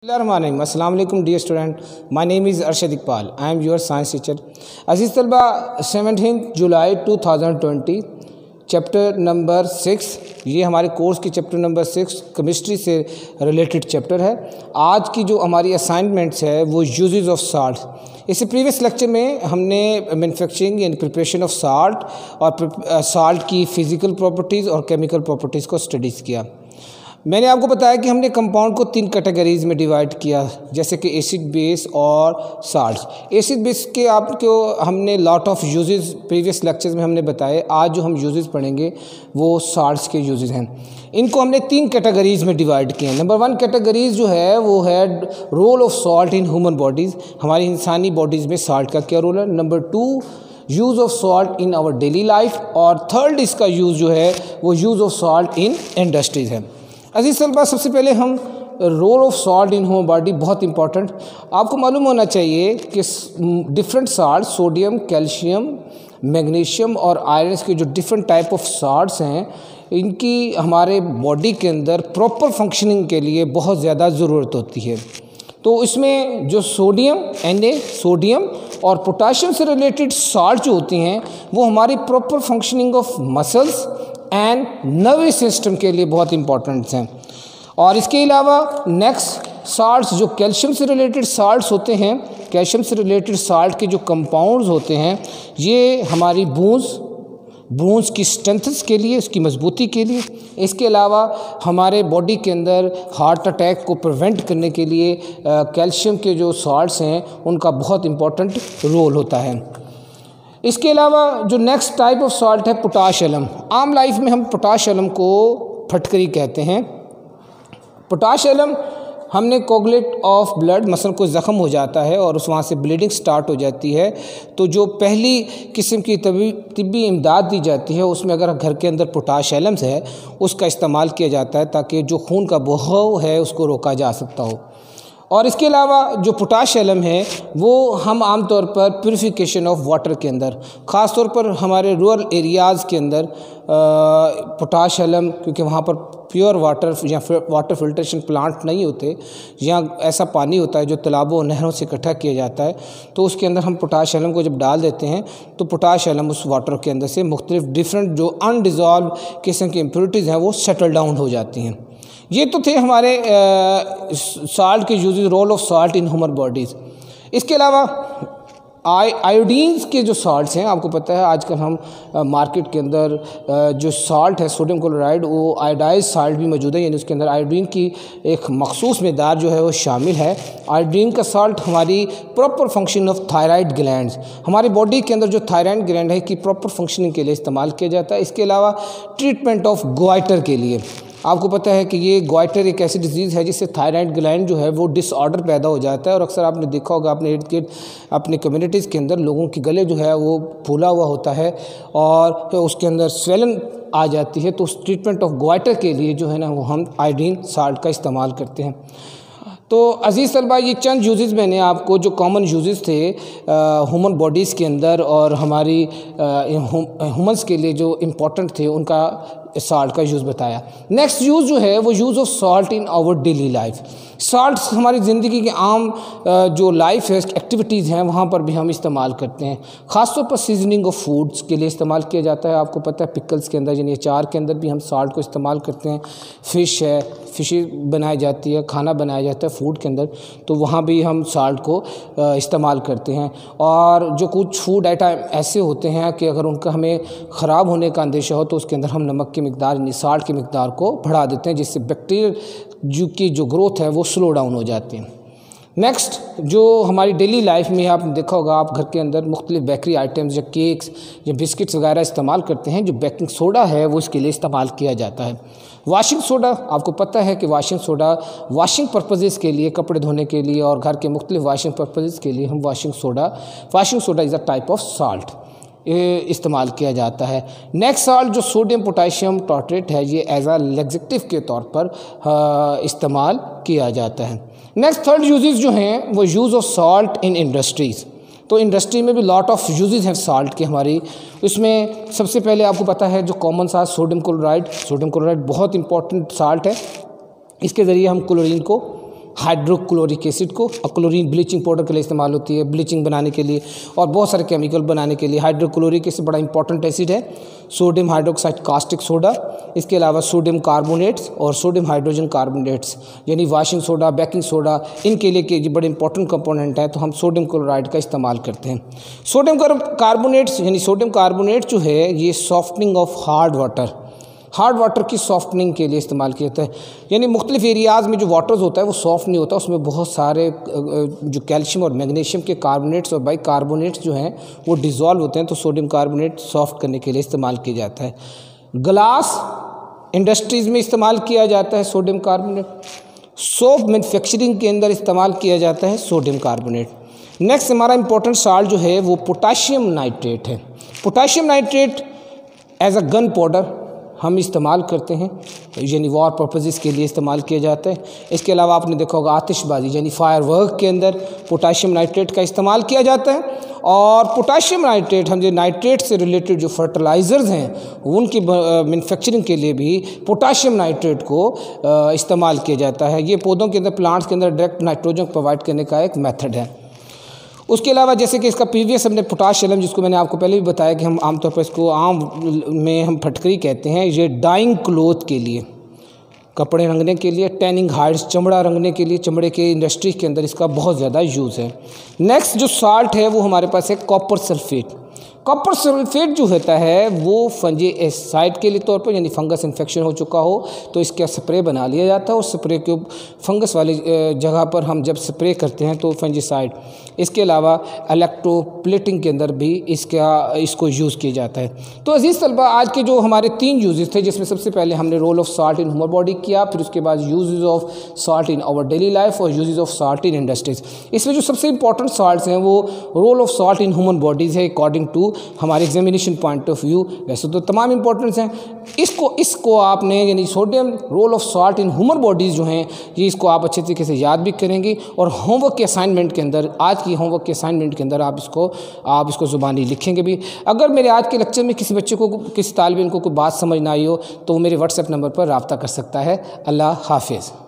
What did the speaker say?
अस्सलाम वालेकुम dear student, my name is Arshad Iqbal. I am your science teacher. अजीज़ तलबा, 17 जुलाई 2020 चैप्टर नंबर 6, ये हमारे कोर्स की चैप्टर नंबर 6 केमिस्ट्री से रिलेटेड चैप्टर है। आज की जो हमारी असाइनमेंट्स है वो यूजेस ऑफ साल्ट। इससे प्रीवियस लेक्चर में हमने manufacturing and preparation of salt और साल्ट की फ़िज़िकल प्रॉपर्टीज़ और केमिकल प्रॉपर्टीज़ को स्टडीज़ किया। मैंने आपको बताया कि हमने कंपाउंड को 3 कैटेगरीज़ में डिवाइड किया, जैसे कि एसिड बेस और साल्ट्स। एसिड बेस के आपको हमने lot of uses previous lectures में हमने बताए। आज जो हम यूजेस पढ़ेंगे वो साल्ट्स के यूजेस हैं। इनको हमने 3 कैटेगरीज़ में डिवाइड किए हैं। नंबर 1 कैटेगरीज़ जो है वो है role of salt in human bodies, हमारी इंसानी बॉडीज़ में साल्ट का क्या रोल है। Number 2 use of salt in our daily life, और थर्ड इसका यूज़ जो है वो use of salt in industries है। अजीज़ तलबा, सबसे पहले हम role of salt in human body, बहुत इंपॉर्टेंट आपको मालूम होना चाहिए कि different salt, sodium, calcium, magnesium और आयरन्स के जो डिफरेंट टाइप ऑफ साल्ट्स हैं, इनकी हमारे बॉडी के अंदर प्रॉपर फंक्शनिंग के लिए बहुत ज़्यादा ज़रूरत होती है। तो इसमें जो सोडियम और पोटाशियम से रिलेटेड साल्ट जो होती हैं वो हमारी proper functioning of muscles and nervous system के लिए बहुत इंपॉर्टेंट हैं। और इसके अलावा नेक्स्ट साल्ट्स जो कैल्शियम से रिलेटेड साल्ट्स होते हैं, कैल्शियम से रिलेटेड साल्ट के जो कंपाउंड्स होते हैं, ये हमारी बोन्स की स्ट्रेंथ्स के लिए, उसकी मजबूती के लिए, इसके अलावा हमारे बॉडी के अंदर हार्ट अटैक को प्रिवेंट करने के लिए कैल्शियम के जो साल्ट्स हैं उनका बहुत इम्पोर्टेंट रोल होता है। इसके अलावा जो नेक्स्ट टाइप ऑफ सॉल्ट है पोटाशियम। आम लाइफ में हम पोटाशियम को फटकरी कहते हैं। पोटाशियम हमने कोगुलेट ऑफ ब्लड, मसल को ज़ख़म हो जाता है और उस वहाँ से ब्लीडिंग स्टार्ट हो जाती है, तो जो पहली किस्म की तिब्बी इमदाद दी जाती है उसमें अगर घर के अंदर पोटाशियम है उसका इस्तेमाल किया जाता है ताकि जो खून का बहाव है उसको रोका जा सकता हो। और इसके अलावा जो पोटाशियम है वो हम आम तौर पर प्यूरिफिकेशन ऑफ वाटर के अंदर, ख़ास तौर पर हमारे रूरल एरियाज़ के अंदर पोटाशियम, क्योंकि वहाँ पर प्योर वाटर या वाटर फिल्ट्रेशन प्लांट नहीं होते, या ऐसा पानी होता है जो तालाबों और नहरों से इकट्ठा किया जाता है, तो उसके अंदर हम पोटाशियम को जब डाल देते हैं तो पोटाशियम उस वाटर के अंदर से मुख्तलिफ डिफरेंट जो अनडिज़ॉल्व किस्म की इम्प्योरिटीज़ हैं वो सेटल डाउन हो जाती हैं। ये तो थे हमारे साल्ट के uses, role of salt in human bodies. इसके अलावा आयोडीन्स के जो साल्ट्स हैं, आपको पता है आजकल हम मार्केट के अंदर जो साल्ट है सोडियम क्लोराइड, वो आयोडाइज साल्ट भी मौजूद है, यानी उसके अंदर आयोडीन की एक मखसूस मकदार जो है वो शामिल है। आयोडीन का साल्ट हमारी proper function of thyroid glands, हमारी बॉडी के अंदर जो थायराइड ग्लैंड है कि प्रॉपर फंक्शनिंग के लिए इस्तेमाल किया जाता है। इसके अलावा ट्रीटमेंट ऑफ गोइटर के लिए, आपको पता है कि ये गोइटर एक ऐसी डिजीज़ है जिससे थायराइड ग्लैंड जो है वो डिसऑर्डर पैदा हो जाता है, और अक्सर आपने देखा होगा अपने इर्द गिर्द अपने कम्युनिटीज़ के अंदर लोगों के गले जो है वो फूला हुआ होता है और उसके अंदर स्वेलन आ जाती है। तो उस ट्रीटमेंट ऑफ गोइटर के लिए जो है ना वो हम आयोडीन साल्ट का इस्तेमाल करते हैं। तो अजीज़ तलबा, ये चंद यूजेस मैंने आपको जो कॉमन यूजेस थे ह्यूमन बॉडीज़ के अंदर और हमारी ह्यूमन्स के लिए जो इम्पोर्टेंट थे उनका साल्ट का यूज़ बताया। नेक्स्ट यूज़ जो है वो use of salt in our daily life. Salt हमारी ज़िंदगी के आम जो लाइफ है, एक्टिविटीज़ हैं, वहाँ पर भी हम इस्तेमाल करते हैं। ख़ासतौर पर सीजनिंग ऑफ फूड्स के लिए इस्तेमाल किया जाता है। आपको पता है पिकल्स के अंदर यानी अचार के अंदर भी हम साल्ट को इस्तेमाल करते हैं। फ़िश है, फ़िश बनाई जाती है, खाना बनाया जाता है फूड के अंदर, तो वहाँ भी हम साल्ट को इस्तेमाल करते हैं। और जो कुछ फूड आइटम ऐसे होते हैं कि अगर उनका हमें ख़राब होने का अंदेशा हो तो उसके अंदर हम नमक की मिकदार यानी साल्ट की मिकदार को बढ़ा देते हैं, जिससे बैक्टीरिया की जो ग्रोथ है वो स्लो डाउन हो जाती है। नेक्स्ट जो हमारी डेली लाइफ में आपने देखा होगा, आप घर के अंदर मुख्तलिफ बेकरी आइटम्स या केक्स या बिस्किट्स वगैरह इस्तेमाल करते हैं, जो बेकिंग सोडा है वो इसके लिए इस्तेमाल किया जाता है। वॉशिंग सोडा, आपको पता है कि वॉशिंग सोडा वॉशिंग पर्पजेज़ के लिए, कपड़े धोने के लिए और घर के मुख्तलिफ वॉशिंग पर्पजेज़ के लिए हम washing soda is a type of salt इस्तेमाल किया जाता है। नेक्स्ट साल्ट जो सोडियम पोटाशियम टॉर्ट्रेट है, ये एज आ लैक्सेटिव के तौर पर इस्तेमाल किया जाता है। नेक्स्ट थर्ड यूजेस जो हैं वो use of salt in industries. तो इंडस्ट्री में भी लॉट ऑफ यूजेस हैं साल्ट के हमारी। इसमें सबसे पहले आपको पता है जो कॉमन सा सोडियम क्लोराइड बहुत इंपॉर्टेंट साल्ट है। इसके ज़रिए हम क्लोरीन को हाइड्रोक्लोरिक एसिड को, और क्लोरीन ब्लीचिंग पाउडर के लिए इस्तेमाल होती है, ब्लीचिंग बनाने के लिए और बहुत सारे केमिकल बनाने के लिए। हाइड्रोक्लोरिक एसिड बड़ा इंपॉर्टेंट एसिड है। सोडियम हाइड्रोक्साइड कास्टिक सोडा, इसके अलावा सोडियम कार्बोनेट्स और सोडियम हाइड्रोजन कार्बोनेट्स यानी वाशिंग सोडा, बेकिंग सोडा, इनके लिए के बड़े इंपॉर्टेंट कंपोनेंट है, तो हम सोडियम क्लोराइड का इस्तेमाल करते हैं। सोडियम कार्बोनेट्स यानी सोडियम कार्बोनेट जो है ये सॉफ्टनिंग ऑफ हार्ड वाटर की सॉफ्टनिंग के लिए इस्तेमाल किया जाता है। यानी मुख्तलिफ एरियाज़ में जो वाटर्स होता है वो सॉफ्ट नहीं होता, उसमें बहुत सारे जो कैल्शियम और मैग्नीशियम के कार्बोनेट्स और बाइकार्बोनेट्स जो हैं वो डिज़ोल्व होते हैं, तो सोडियम कार्बोनेट सॉफ्ट करने के लिए इस्तेमाल किया जाता है। ग्लास इंडस्ट्रीज़ में इस्तेमाल किया जाता है सोडियम कार्बोनेट। सोप मैन्युफैक्चरिंग के अंदर इस्तेमाल किया जाता है सोडियम कार्बोनेट। नेक्स्ट हमारा इंपॉर्टेंट साल्ट जो है वो पोटाशियम नाइट्रेट है। Potassium nitrate as a gunpowder हम इस्तेमाल करते हैं, यानी वॉर पर्पसेस के लिए इस्तेमाल किया जाता है। इसके अलावा आपने देखा होगा आतिशबाजी यानी फायर वर्क के अंदर पोटाशियम नाइट्रेट का इस्तेमाल किया जाता है। और पोटाशियम नाइट्रेट हम जो नाइट्रेट से रिलेटेड जो फर्टिलाइज़र्स हैं उनकी मैन्युफैक्चरिंग के लिए भी पोटाशियम नाइट्रेट को इस्तेमाल किया जाता है। ये पौधों के अंदर, प्लांट्स के अंदर डायरेक्ट नाइट्रोजन प्रोवाइड करने का एक मेथड है। उसके अलावा जैसे कि इसका प्रीवियस हमने पोटाश एलम, जिसको मैंने आपको पहले भी बताया कि हम आमतौर पर इसको आम में हम फटकरी कहते हैं, ये डाइंग क्लोथ के लिए, कपड़े रंगने के लिए, टैनिंग हाइड्स चमड़ा रंगने के लिए, चमड़े के इंडस्ट्री के अंदर इसका बहुत ज़्यादा यूज़ है। नेक्स्ट जो साल्ट है वो हमारे पास है कॉपर सल्फेट। कॉपर सल्फेट जो होता है वो फंजीसाइड के लिए तौर पर, यानी फंगस इन्फेक्शन हो चुका हो तो इसका स्प्रे बना लिया जाता है। उस स्प्रे को फंगस वाली जगह पर हम जब स्प्रे करते हैं तो फंजीसाइड। इसके अलावा इलेक्ट्रोप्लेटिंग के अंदर भी इसको यूज़ किया जाता है। तो अजीज़ तलबा, आज के जो हमारे 3 यूजेस थे, जिसमें सबसे पहले हमने role of salt in human body किया, फिर उसके बाद uses of salt in our daily life और uses of salt in industries. इसमें जो सबसे इंपॉर्टेंट साल्ट्स हैं वो role of salt in human bodies है अकॉर्डिंग टू हमारे एग्जामिनेशन पॉइंट ऑफ व्यू। वैसे तो तमाम इंपॉर्टेंस हैं, इसको आपने यानी sodium, role of salt in human bodies जो हैं ये इसको आप अच्छे तरीके से याद भी करेंगे और होमवर्क के असाइनमेंट के अंदर, आज की होमवर्क के असाइनमेंट के अंदर आप इसको ज़ुबानी लिखेंगे भी। अगर मेरे आज के लेक्चर में किसी बच्चे को, किसी तालिब इल्म को कोई बात समझ ना आई हो तो वो मेरे व्हाट्सएप नंबर पर रब्ता कर सकता है। अल्लाह हाफिज़।